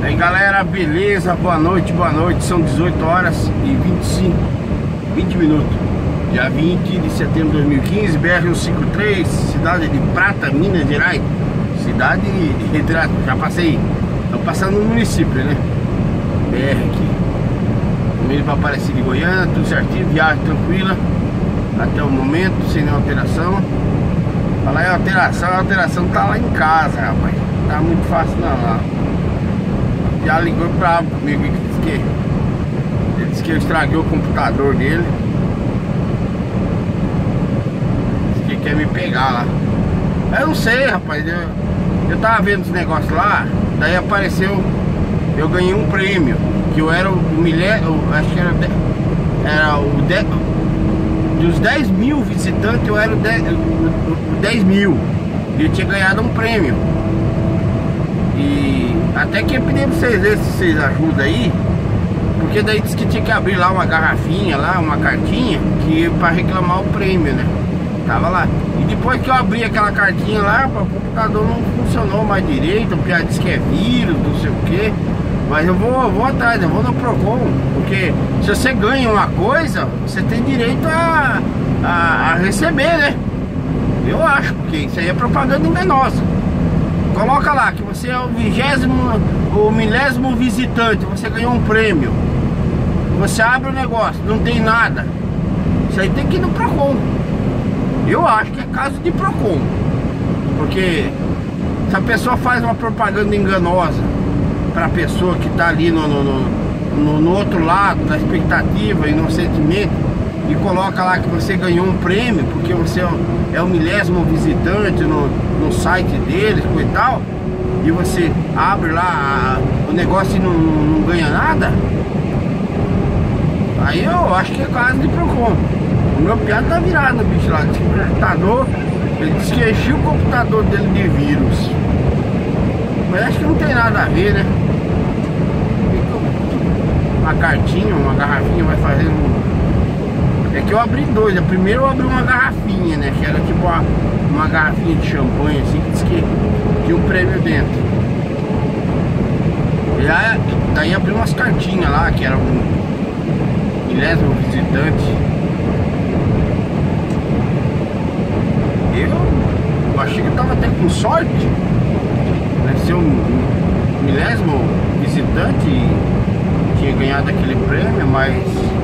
E aí galera, beleza? Boa noite, são 18 horas e 20 minutos. Dia 20 de setembro de 2015, BR-153, cidade de Prata, Minas Gerais. Cidade de retrato, já passei, tô passando no município, né? BR aqui, meio para Aparecida de Goiânia, tudo certinho, viagem tranquila até o momento, sem nenhuma alteração. Falar em alteração, a alteração tá lá em casa, rapaz. Tá muito fácil não lá. Já ligou bravo comigo, ele disse que eu estraguei o computador dele. Disse que quer me pegar lá. Eu não sei, rapaz, eu tava vendo os negócios lá, daí apareceu, eu ganhei um prêmio, que eu era o milésimo, acho que era dos 10 mil visitantes, eu era o 10 mil, e eu tinha ganhado um prêmio. E até que eu pedi pra vocês verem se vocês ajudam aí, porque daí disse que tinha que abrir lá uma garrafinha, lá uma cartinha, que para reclamar o prêmio, né? Tava lá. E depois que eu abri aquela cartinha lá, o computador não funcionou mais direito, porque disse que é vírus, não sei o que. Mas eu vou atrás, eu vou no Procon, porque se você ganha uma coisa, você tem direito a receber, né? Eu acho, porque isso aí é propaganda enganosa. Coloca lá que você é o milésimo visitante, você ganhou um prêmio. Você abre o negócio, não tem nada. Isso aí tem que ir no Procon. Eu acho que é caso de Procon. Porque se a pessoa faz uma propaganda enganosa para a pessoa que está ali no outro lado da expectativa, inocentemente, e coloca lá que você ganhou um prêmio porque você é o milésimo visitante no site deles e tal, e você abre lá o negócio e não ganha nada, aí eu acho que é caso de Procon. O meu piado tá virado no bicho lá, disse que o computador, ele disse que encheu o computador dele de vírus, mas acho que não tem nada a ver, né? Uma cartinha, uma garrafinha vai fazer um... É que eu abri dois, primeiro eu abri uma garrafinha, né? Que era tipo uma garrafinha de champanhe, assim, que disse que tinha um prêmio dentro. E aí, daí abri umas cartinhas lá, que era um milésimo visitante. Eu achei que eu tava até com sorte, né? Ser um milésimo visitante e tinha ganhado aquele prêmio, mas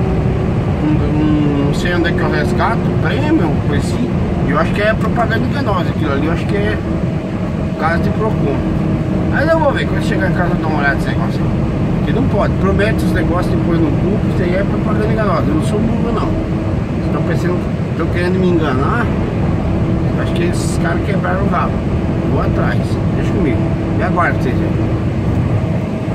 não sei onde é que eu resgato o prêmio, coisa assim. Eu acho que é propaganda enganosa aquilo ali, eu acho que é caso de Procon. Mas eu vou ver, quando chegar em casa eu dou uma olhada nesse negócio aí. Porque não pode, promete os negócios depois no grupo, isso aí é propaganda enganosa. Eu não sou burro não. Estão pensando, estão querendo me enganar. Acho que esses caras quebraram o rabo. Vou atrás, deixa comigo. E aguardo vocês aí.